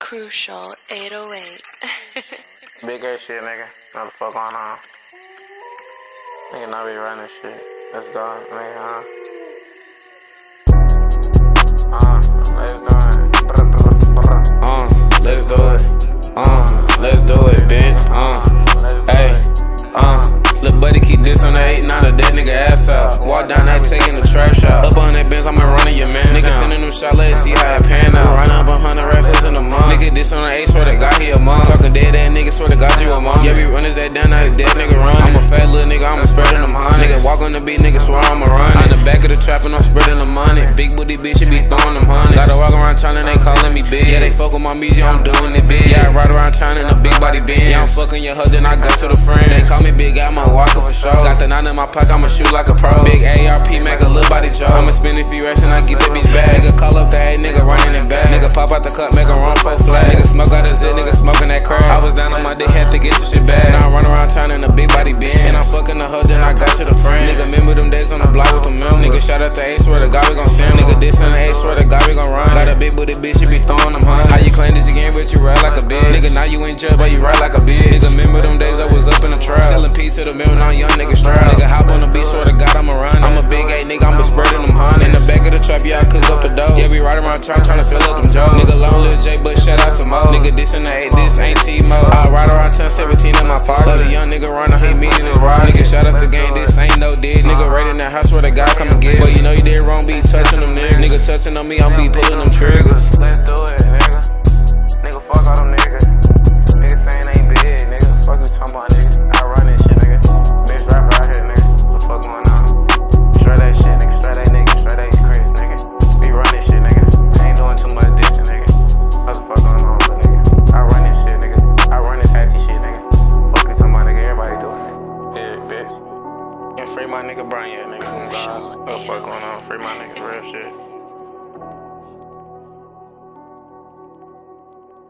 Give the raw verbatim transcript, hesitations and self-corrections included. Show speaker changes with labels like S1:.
S1: Crucial eight oh eight.
S2: Big ass shit, nigga. What the fuck going on? Nigga not be running shit. Let's go, nigga, huh? Uh, let's do it. Brr, brr, brr.
S3: Uh, let's do it. Uh, let's do it, bitch. Uh, hey, uh, little buddy keep this on the eight nine of that nigga ass out. Walk down that taking the trash out. Up on that Benz, I'ma running your man. Nigga sending them shot, let's see how it pan out. Run up a hundred racks in the month. Nigga this on the eight, swear to God he a mom. Talking dead that nigga, swear to God you a mom. Yeah, we run his that down, now his dead nigga run. I'm a fat little nigga, I'ma spreading them honey. Nigga walk on the beat, nigga swear I'ma run. On the back of the trap and I'm spreading the money. Big booty bitch, she be throwing them honey. Gotta walk around town and they calling me big. Yeah, they fuck with my music, I'm doing it big. Yeah, I ride around town in a big body Benz. Yeah, I'm fucking your hoe, then I go to the friends. They call me big, I'm a walker for sure. Got the nine in my pocket, I'ma shoot like a pro. Big A R P, make a little body joke. I'ma spin a few racks and I get that bitch back. Nigga call up the A, nigga running it back. Nigga pop out the cup, make a run for flag. Nigga smoke out his zit, nigga smoking that crack. I was down on my dick, had to get this shit back. Now I run around town in a big body Benz. And I'm fucking the hoe, then I got to the friends. Nigga remember them days on the block with the members. Nigga shout out to A, swear to God we gon' send. Nigga this on the A, swear to God we gon' run. Got a big booty bitch, she be throwing them honey. How you claim this again, but you ride like a bitch. Nigga now you ain't judged, but you ride like a bitch. Nigga remember them days I was up in the trap, selling peas to the mill, now young nigga strap. Nigga hop on the beat, swear to God I'ma run. I'm a big A nigga, I'ma spreading them honey. In the back of the trap, yeah I cook up the dough. Yeah we ride around town trying to fill up them joes. Nigga long Lil J, but shout out to Mo. Nigga this in the eight, this ain't T-Mo. I ride around town seventeen in my pocket. Let a young nigga run, I hate meeting his ride. Nigga shout out to gang, this ain't no dead. Nigga right in that house, swear to God come and get it. But you know you did wrong, be touching them niggas. Nigga touching on me, I'm be pulling them triggers.
S2: Let's do it, nigga. Nigga, fuck all them niggas. Niggas saying ain't big, nigga. Fuck you talking about, nigga. I run this shit, nigga. Bitch rapper out here, nigga. What the fuck going on? Straight that shit, nigga. Straight that nigga. Straight that Chris, nigga. We run this shit, nigga. Ain't doing too much dissing, nigga. What the fuck going on, but nigga? I run this shit, nigga. I run this hatchy shit, nigga. Fuck you talking about, nigga. Everybody doing it. Yeah, bitch. And free my nigga Brian, nigga. What the fuck going on? Free my nigga, real shit.